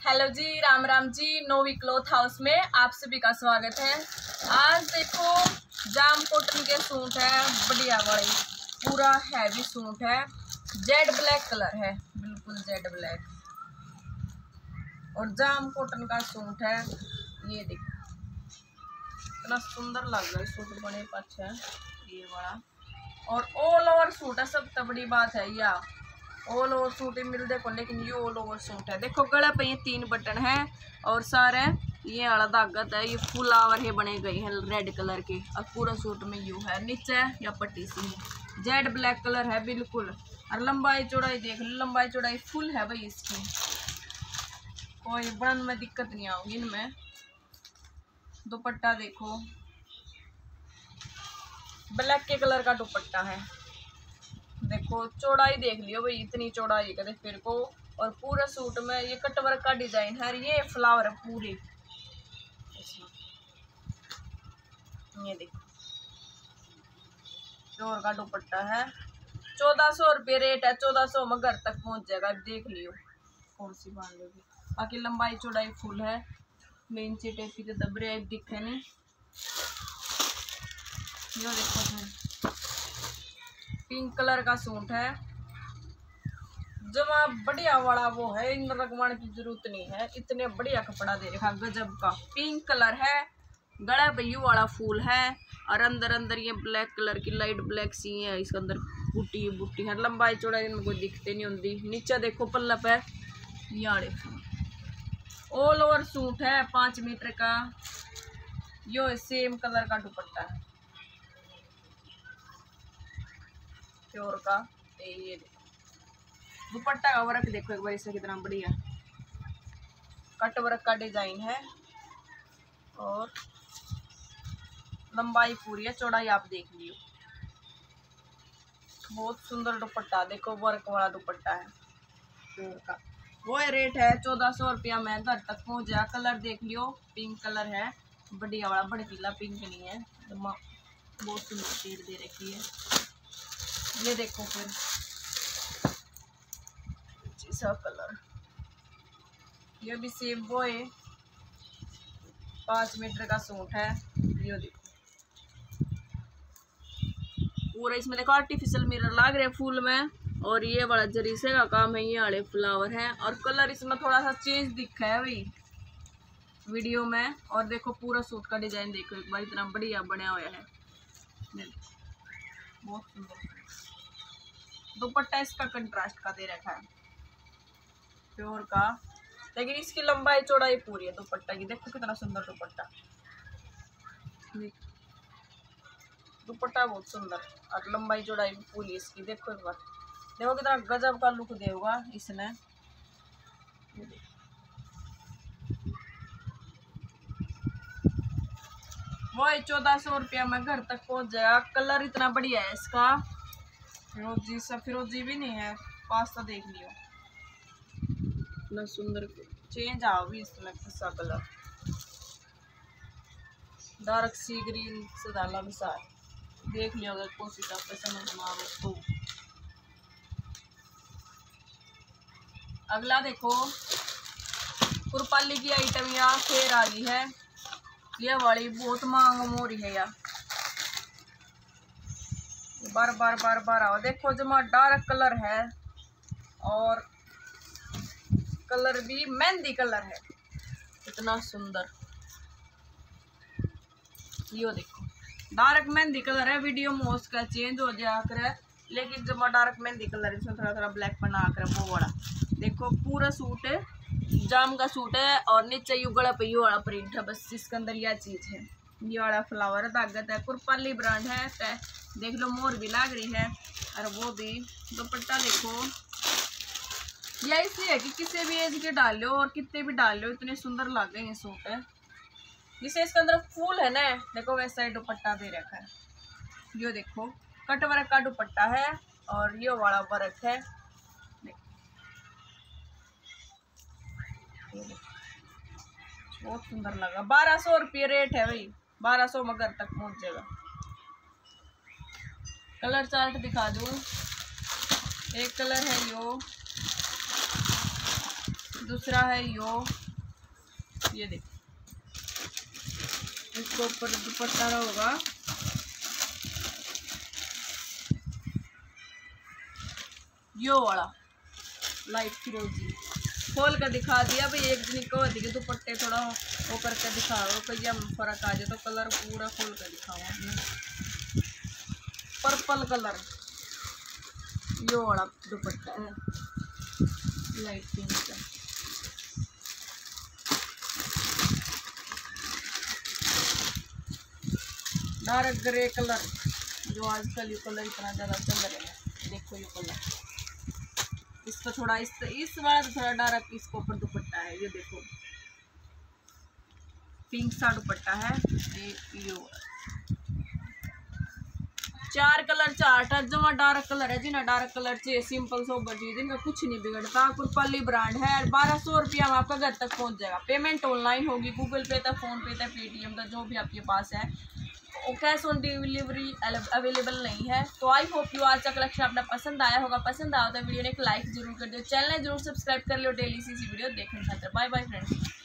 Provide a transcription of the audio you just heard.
Hello जी, Ram Ram ji. Novi cloth house में आप सभी का स्वागत है। आज देखो जाम कॉटन के सूट है, बढ़िया बड़ी पूरा हैवी सूट है। जेड ब्लैक कलर है, बिल्कुल जेड ब्लैक, और जाम कॉटन का सूट है। ये देखो इतना सुंदर लग रहा है सूट, बड़े पछ है ये वाला, और ऑल ओवर सूट है। सब तो बड़ी बात है, या ऑल ओवर सूट ही मिल देखो, लेकिन ये ऑल ओवर सूट है। देखो गला पे ये 3 बटन है और सारे ये वाला धागत है, ये फ्लावर है बने गए हैं रेड कलर के, और पूरा सूट में यू है। नीचे या पट्टी सी है, जेड ब्लैक कलर है बिल्कुल। और लंबाई चौड़ाई देख लो, लंबाई चौड़ाई फुल है भाई इसकी, कोई बनन में दिक्कत नहीं आओगी इनमें। दुपट्टा देखो ब्लैक के कलर का दुपट्टा है। देखो चौड़ाई देख लियो भाई, इतनी चौड़ाई करे फिर को, और पूरे सूट में ये कटवर्क का डिजाइन है। ये फ्लावर है पूरी, ये देखो चोर का दुपट्टा है। 1400 रुपये रेट है। 1400 में घर तक पहुंच जाएगा। देख लियो कौन सी बांध लोगी। बाकी लंबाई चौड़ाई फुल है। मेन चीटे की तो दबरे दिखे नहीं। ये देखो पिंक कलर का सूट है, जमा बढ़िया वाला वो है। इन रगवान की जरूरत नहीं है, इतने बढ़िया कपड़ा दे रखा गजब का। पिंक कलर है, गला बयू वाला फूल है, और अंदर अंदर ये ब्लैक कलर की लाइट ब्लैक सी है, इसके अंदर बूटी बूटी है। लंबाई चौड़ाई इनमें कोई दिखते नहीं होती। नीचे देखो पल्ला पे याड़े फूल। ऑल ओवर सूट है 5 मीटर का। यो सेम कलर का दुपट्टा है प्योर का। ये दुपट्टा का वर्क देखो एक बार, इसका कितना बढ़िया कट वर्क का डिजाइन है, और लंबाई पूरी है, चौड़ाई आप देख लियो। बहुत सुंदर दुपट्टा देखो, वर्क वाला दुपट्टा है प्योर का। वो रेट है 1400 रुपया में घर तक पहुंच जाए। कलर देख लियो, पिंक कलर है बढ़िया वाला, भड़कीला पिंक नहीं है, बहुत सुंदर शेड दे रखी है। ये देखो फिर सब कलर, ये भी सेम वो है। 5 मीटर का सूट है। ये देखो पूरा इसमें देखो आर्टिफिशियल मिरर लग रहे फूल में, और ये वाला जरीसे का काम है। ये वाले फ्लावर है, और कलर इसमें थोड़ा सा चेंज दिखा है भाई वीडियो में। और देखो पूरा सूट का डिजाइन देखो एक बार, इतना बढ़िया बना हुआ है, बहुत सुंदर। दुपट्टा इसका कंट्रास्ट का दे रखा है प्योर का, लेकिन इसकी लंबाई चौड़ाई पूरी है दुपट्टा की। देखो कितना सुंदर दुपट्टा, दुपट्टा बहुत सुंदर, और लंबाई चौड़ाई भी पूरी इसकी। देखो एक बार, देखो कितना गजब का लुक देगा इसने। वो 1400 रुपया में घर तक पहुंच जाएगा। कलर इतना बढ़िया है इसका, फिरोजी सा, फिरोजी भी नहीं है, पास्ता देख लियो इतना सुंदर। चेंज आओ भी इसमें सा कलर, डार्क सी ग्रीन से डाला भी सार देख लियो, अगर कोशिश आपको समझ में आवे तो। अगला देखो कुरपाली की आइटम यहाँ फिर आ गई है। ये वाली बहुत मांग हो रही है यार, बार बार बार बार आओ। देखो जमा डार्क कलर है, और कलर भी मेहंदी कलर है, इतना सुंदर। यो देखो डार्क मेहंदी कलर है। वीडियो में उसका चेंज हो जाया करे, लेकिन जमा डार्क मेहंदी कलर, इसमें थोड़ा थोड़ा ब्लैक बना कर वो वाला। देखो पूरा सूट है जाम का सूट है, और नीचे यू गला पे यू वाला प्रिंट है, बस इसके अंदर यह चीज है। ये वाला फ्लावर धागत है, कुरपाली ब्रांड है। देख लो मोर भी लग रही है, और वो भी। दुपट्टा देखो यह इसलिए है कि किसी भी एज के डाल लो और कितने भी डाल लो, इतने सुंदर लगेंगे सूट है। जिसे इसके अंदर फूल है ना, देखो वैसा ही दुपट्टा दे रखा है। ये देखो कट वर्क का दुपट्टा है, और ये वाला वर्क है। बहुत सुंदर लगा। 1200 रुपये रेट है भाई, 1200 में घर तक पहुंच जाएगा। कलर चार्ट दिखा दूं। एक कलर है दूसरा है ये देखो, इसको ऊपर दुपट्टा होगा, यो वाला लाइट फिरोजी। खोल कर दिखा दिया भाई, एक दिन को दिखे दुपट्टे थोड़ा वो करके दिखाओ, कहीं हम फर्क आ जाए तो कलर पूरा खोल कर दिखाओ आपने। पर्पल कलर यो वाला दुपट्टा है, लाइट पिंक का। डार्क ग्रे कलर, जो आजकल ये कलर इतना ज़्यादा चल रहा है, देखो ये कलर, इसको थोड़ा इस वाला तो थोड़ा डार्क, इसको ऊपर दुपट्टा है, ये देखो पिंक सा दुपट्टा है। ये 4 कलर चार्ट है, जो डार्क कलर है जिन्हें डार्क कलर चाहिए, सिंपल सोबर चीज, इनका कुछ नहीं बिगड़ता। कुरपाली ब्रांड है, 1200 रुपया में आपका घर तक पहुंच जाएगा। पेमेंट ऑनलाइन होगी, गूगल पे था, फोन पे था, पेटीएम था, जो भी आपके पास है। कैश ऑन डिलीवरी अवेलेबल नहीं है। तो आई होप यू आज का कलेक्शन आपने पसंद आया होगा। पसंद आया तो वीडियो ने एक लाइक जरूर कर दो, चैनल जरूर सब्सक्राइब कर लो डेली सी वीडियो देखने खातिर। Bye bye friends.